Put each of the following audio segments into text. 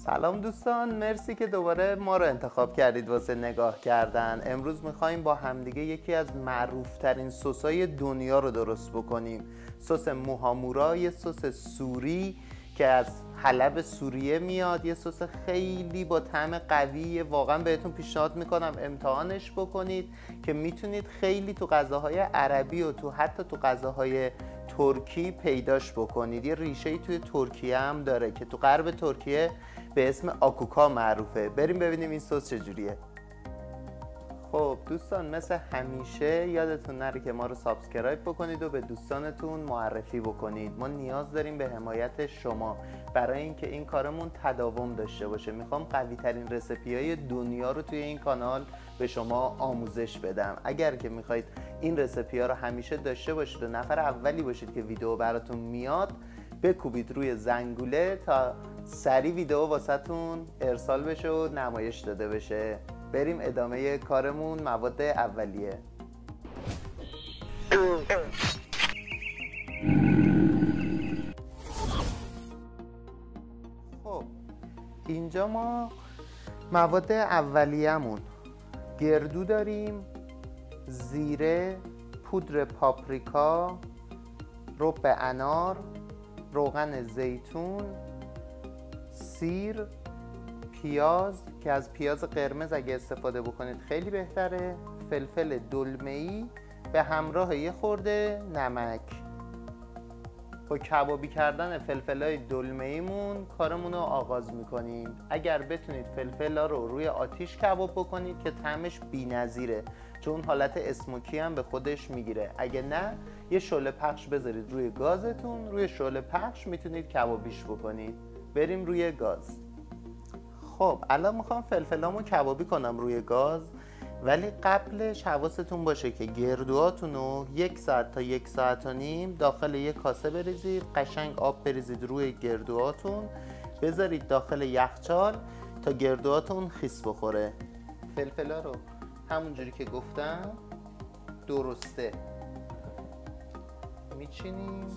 سلام دوستان، مرسی که دوباره ما رو انتخاب کردید واسه نگاه کردن. امروز میخوایم با همدیگه یکی از معروفترین سسای دنیا رو درست بکنیم. سس موهامورا، یه سس سوری که از حلب سوریه میاد. یه سس خیلی با طعم قویه، واقعا بهتون پیشنهاد میکنم امتحانش بکنید که میتونید خیلی تو غذاهای عربی و حتی تو غذاهای ترکی پیداش بکنید. یه ریشه‌ای توی ترکیه هم داره که تو غرب ترکیه به اسم آکوکا معروفه. بریم ببینیم این سس چجوریه. خب دوستان، مثل همیشه یادتون نره که ما رو سابسکرایب بکنید و به دوستانتون معرفی بکنید. ما نیاز داریم به حمایت شما برای اینکه این کارمون تداوم داشته باشه. میخوام قوی ترین رسیپی های دنیا رو توی این کانال به شما آموزش بدم. اگر که میخواید این رسیپی ها رو همیشه داشته باشید و نفر اولی باشید که ویدیو براتون میاد، بکوبید روی زنگوله تا سریع ویدیو واسهتون ارسال بشه و نمایش داده بشه. بریم ادامه کارمون. مواد اولیه. خب اینجا ما مواد اولیه‌مون گردو داریم، زیره، پودر پاپریکا، رب انار، روغن زیتون، سیر، پیاز که از پیاز قرمز اگه استفاده بکنید خیلی بهتره، فلفل دلمه‌ای به همراه یه خورده نمک. با کبابی کردن فلفلای دلمه‌ایمون کارمون رو آغاز میکنیم. اگر بتونید فلفلا رو روی آتیش کباب بکنید که طعمش بی‌نظیره، چون حالت اسموکی هم به خودش میگیره. اگه نه یه شعله پخش بذارید روی گازتون، روی شعله پخش میتونید کبابیش بکنید. بریم روی گاز. خب الان میخوام فلفلامو کبابی کنم روی گاز، ولی قبلش حواستون باشه که گردوهاتون رو 1 ساعت تا 1 ساعت و نیم داخل یک کاسه بریزید. قشنگ آب بریزید روی گردوهاتون، بذارید داخل یخچال تا گردوهاتون خیس بخوره. فلفلا رو همونجوری که گفتم درسته میچینیم.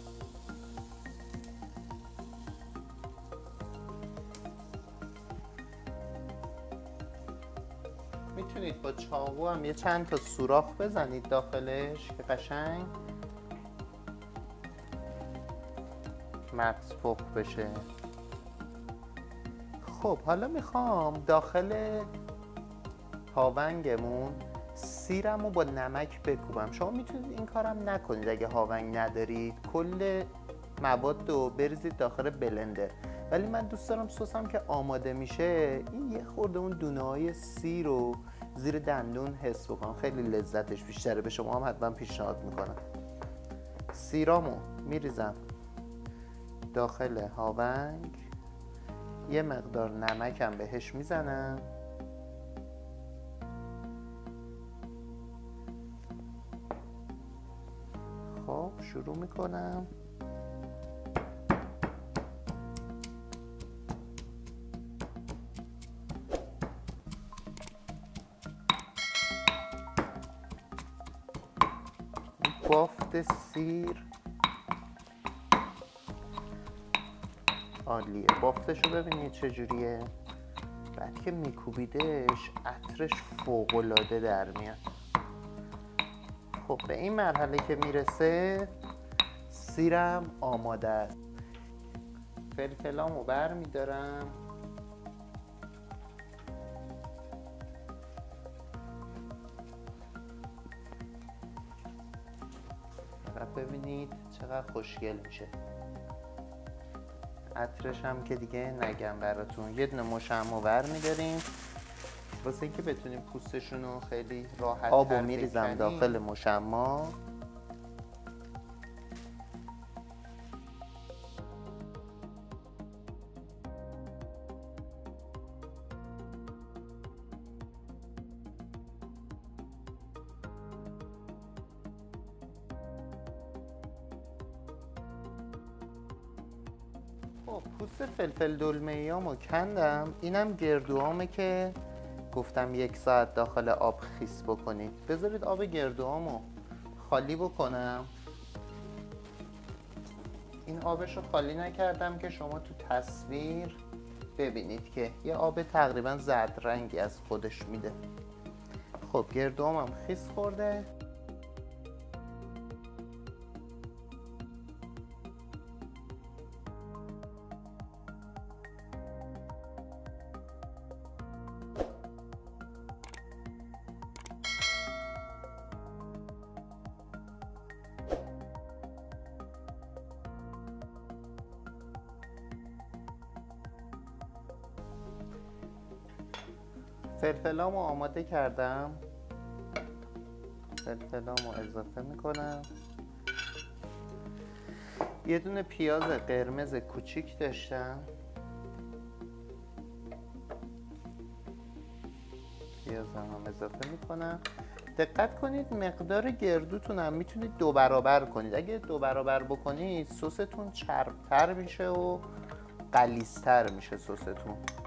میتونید با چاقو هم یه چند تا سوراخ بزنید داخلش که قشنگ مغز پخت بشه. خب حالا میخوام داخل هاونگمون سیرم رو با نمک بکوبم. شما میتونید این کارم نکنید اگه هاونگ ندارید، کل مواد رو بریزید داخل بلندر. ولی من دوست دارم سسم که آماده میشه این یه خورده اون دونه های سیر رو زیر دندون حس بکنم، خیلی لذتش بیشتره. به شما هم حتما پیشنهاد میکنم. سیرامو میریزم داخل هاونگ، یه مقدار نمکم بهش میزنم. خب شروع میکنم. بافت سیر عالیه. بافتشو ببینید چجوریه. بعد که میکوبیدش عطرش فوق‌العاده در میاد. خب به این مرحله که میرسه سیرم آماده است. فلفلامو بر میدارم، ببینید چقدر خوشگل میشه. عطرش هم که دیگه نگم براتون. یه دونه مشمع بر میداریم واسه اینکه بتونیم پوستشون رو خیلی راحت آبو میریزم داخل مشمع. خب پوست فلفل دلمه‌ایامو کندم. اینم گردوهامه که گفتم 1 ساعت داخل آب خیس بکنید. بذارید آب گردوهامو خالی بکنم. این آبش رو خالی نکردم که شما تو تصویر ببینید که یه آب تقریبا زرد رنگی از خودش میده. خب گردوام هم خیس خورده. فلفلامو آماده کردم. فلفلامو اضافه میکنم. یه دونه پیاز قرمز کوچیک داشتم. پیازم هم اضافه میکنم. دقت کنید مقدار گردوتون هم میتونید 2 برابر کنید. اگه 2 برابر بکنید سستون چربتر میشه و غلیظتر میشه سستون.